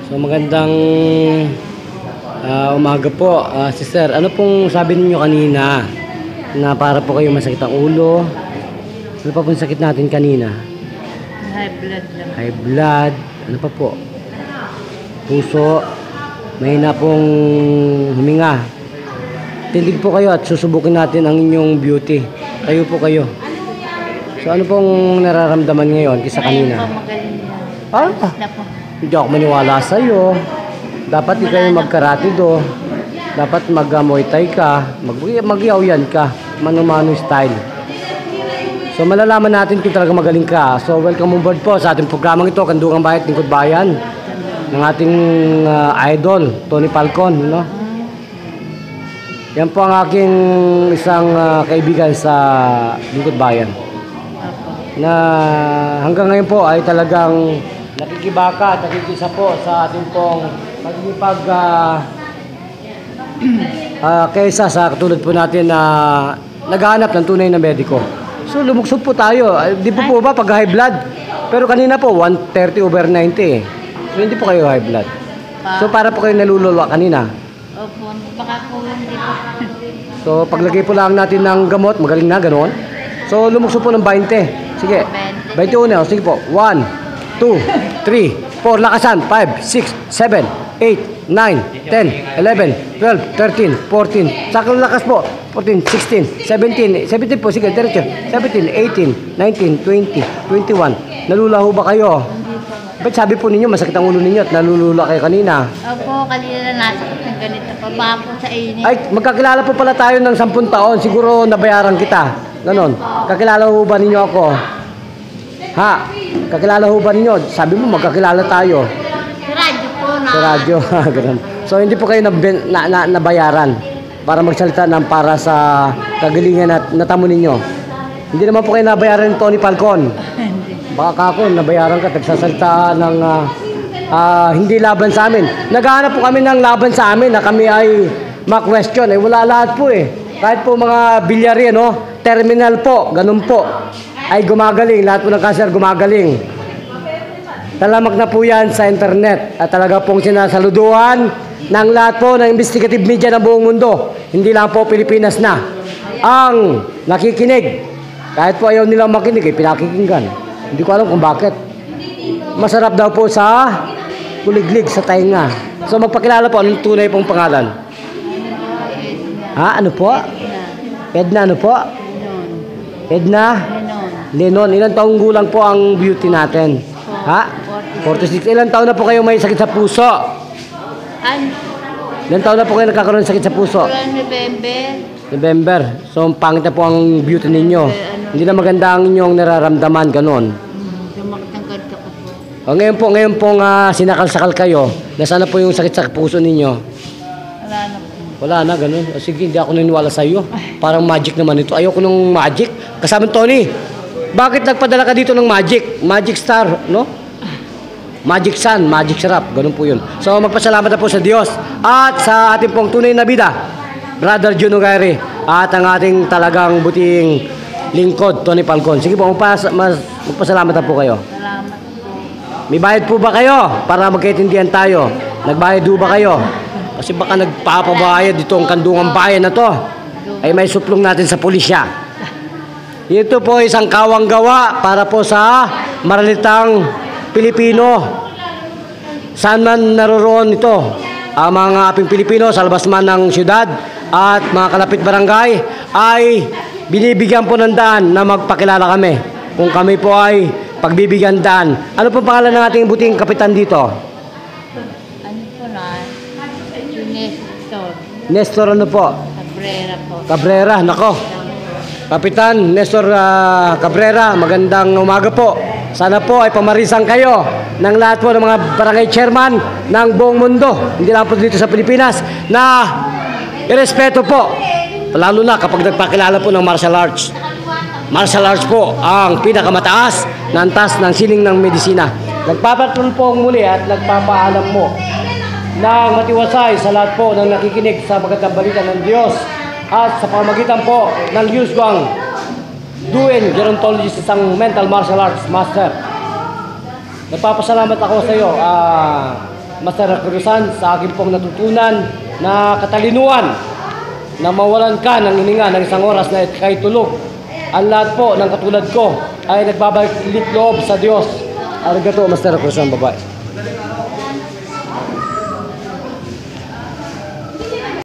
So magandang umaga po, sister. Ano pong sabi niyo kanina na para po kayo masakit ang ulo? Ano pa pong sakit natin kanina? High blood lang. High blood. Ano pa po? Puso. Mahina pong huminga. Tindig po kayo at susubukin natin ang inyong beauty. Kayo po kayo. So ano pong nararamdaman ngayon kaysa kanina? Ayun po, magaling na. Ah, Na po. hindi ako maniwala sa'yo. Dapat ikaw yung magkaratido. Dapat mag-muay thai ka. Mag-yaw-yan ka. Mano-mano style. So malalaman natin kung talaga magaling ka. So welcome on board po sa ating programang ito, Kandungang Bayat, Lingkod Bayan. Ng ating idol, Tony Falcon. No? Yan po ang aking isang kaibigan sa Lingkod Bayan. Na hanggang ngayon po ay talagang nakikibaka at nakikisa po sa ating pong pagpag kaysa sa katulad po natin na naghahanap ng tunay na mediko. So lumuksod po tayo. Di po ba pag high blood? Pero kanina po 130/90 eh. So hindi po kayo high blood. So para po kayo nalulula kanina. Opo, baka po hindi po. So paglagay po lang natin ng gamot, magaling na ganoon. So lumuksod po ng 20. Sige. 21. Sige po. 1 2, 3, 4, lakasan, 5, 6, 7, 8, 9, 10, 11, 12, 13, 14, sakang lakas po, 14, 16, 17, 17 po, sige, diretso, 17, 18, 19, 20, 21, nalulaho ba kayo? Ba't sabi po ninyo, masakit ang ulo ninyo at nalulula kayo kanina? Opo, kanina na nasakit ng ganito pa, baka po sa init. Ay, magkakilala po pala tayo ng 10 taon, siguro nabayaran kita, ganon, kakilala ho ba ninyo ako? Ha? Kakilala ho ba ninyo? Sabi mo magkakilala tayo. Sa radyo po na. Sa radyo. So hindi po kayo nabayaran para magsalita ng para sa kagalingan at natamo ninyo. Hindi naman po kayo nabayaran ni Tony Falcon. Baka ako nabayaran ka nagsasalita ng hindi laban sa amin. Naghahanap po kami ng laban sa amin na kami ay ma-question. Eh wala lahat po eh. Kahit po mga bilyari, no? Terminal po, ganun po. Ay gumagaling, lahat po ng cancer gumagaling. Talamak na po yan sa internet at talaga pong sinasaluduhan ng lahat po ng investigative media ng buong mundo. Hindi lang po Pilipinas na ang nakikinig. Kahit po ayaw nilang makinig, pinakikinggan. Hindi ko alam kung bakit. Masarap daw po sa kuliglig, sa tainga. So magpakilala po, anong tunay pong pangalan? Ha? Ano po? Edna ano po? Edna? Lenon. Ilang taong gulang po ang beauty natin? Ha? 46. Ilang taon na po kayo may sakit sa puso? Ilang taon na po kayo nagkakaroon ng sakit sa puso? November. So pangit na po ang beauty ninyo. Hindi na maganda ang inyong nararamdaman, ganon. O, ngayon po sinakal-sakal kayo. Nasaan na po yung sakit sa puso ninyo? Wala na po. Wala na, ganun. O, sige, hindi ako naniniwala sa iyo. Parang magic naman ito. Ayoko ng magic. Kasama Tony, bakit nagpadala ka dito ng magic? Magic star, no? Magic sun, magic sarap. Ganun po yun. So, magpasalamat na po sa Diyos at sa ating pong tunay na bida, Brother Juno Gairi, at ang ating talagang buting lingkod, Tony Falcon. Sige po, magpasalamat na po kayo. Salamat po. May bayad po ba kayo? Para magkaintindihan tayo. Nagbayad po ba kayo? Kasi baka nagpapabayad dito ang Kandungang Bayan na to. Ay may suplong natin sa pulisya. Ito po isang kawang gawa para po sa maralitang Pilipino. Saan man naroroon ito, ang mga aping Pilipino sa labas man ng syudad at mga kalapit barangay ay binibigyan po ng daan na magpakilala kami. Kung kami po ay pagbibigyan daan. Ano po pangalan ng ating buting kapitan dito? Ano po na? Nestor. Nestor ano po? Cabrera po. Cabrera, nako. Kapitan Nestor Cabrera, magandang umaga po. Sana po ay pamarisan kayo ng lahat po ng mga barangay chairman ng buong mundo. Hindi lang po dito sa Pilipinas na irespeto po. Lalo na kapag nagpakilala po ng martial arts. Martial arts po ang pinakamataas na antas ng sining ng medisina. Nagpapatulong po muli at nagpapaalam mo ng matiwasay sa lahat po ng nakikinig sa magandang balita ng Diyos at sa pamagitan po ng Yusguang Duin, gerontologist, isang mental martial arts master. Nagpapasalamat ako sa iyo, Master Cruzan, sa akin pong natutunan na katalinuhan na mawalan ka ng hininga ng isang oras na kahit tulog. Ang lahat po ng katulad ko ay nagbabalik loob sa Diyos. Arigato, Master Cruzan, bye-bye.